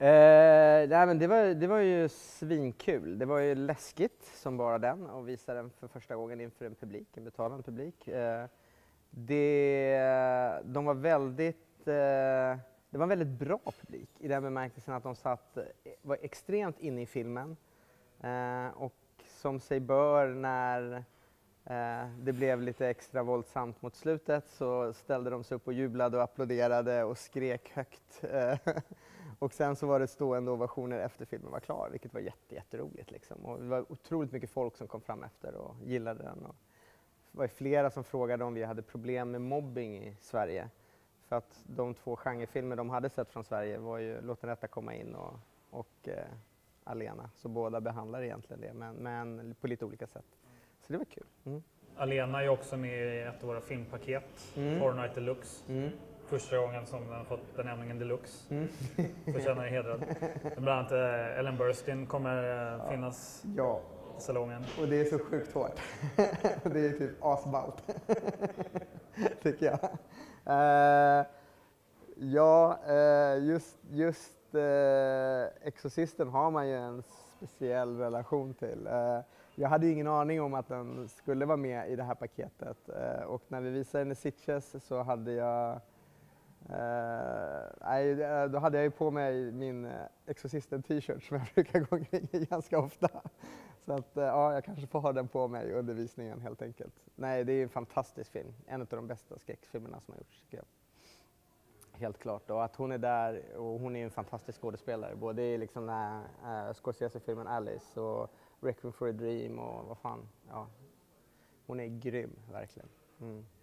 Nej, men det var ju svinkul. Det var ju läskigt som bara den och visa den för första gången inför en publik, en betalande publik. De var det var en väldigt bra publik i den bemärkelsen att de var extremt inne i filmen. Och som sig bör när det blev lite extra våldsamt mot slutet så ställde de sig upp och jublade och applåderade och skrek högt. Och sen så var det stående ovationer efter filmen var klar, vilket var jätteroligt liksom. Och det var otroligt mycket folk som kom fram efter och gillade den. Och det var flera som frågade om vi hade problem med mobbing i Sverige. För att de 2 genrefilmer de hade sett från Sverige var ju Låt den rätta komma in och Alena. Så båda behandlar egentligen det, men på lite olika sätt. Så det var kul. Mm. Alena är också med i ett av våra filmpaket, Horror Night Deluxe. Första gången som den har fått benämningen Deluxe. Så känner jag hedrad. Bland annat Ellen Burstyn kommer finnas i salongen. Och det är så sjukt hårt. Det är typ asballt. Tycker jag. Just Exorcisten har man ju en speciell relation till. Jag hade ju ingen aning om att den skulle vara med i det här paketet. Och när vi visade den i Sitges så hade då hade jag ju på mig min Exorcisten t-shirt som jag brukar gå omkring i ganska ofta. Så att jag kanske får ha den på mig i undervisningen helt enkelt. Nej, det är en fantastisk film. En av de bästa skräckfilmerna som har gjorts, tycker jag. Helt klart. Och att hon är där, och hon är en fantastisk skådespelare. Både i liksom Scorsese-filmen Alice och Requiem for a Dream och vad fan. Ja. Hon är grym, verkligen. Mm.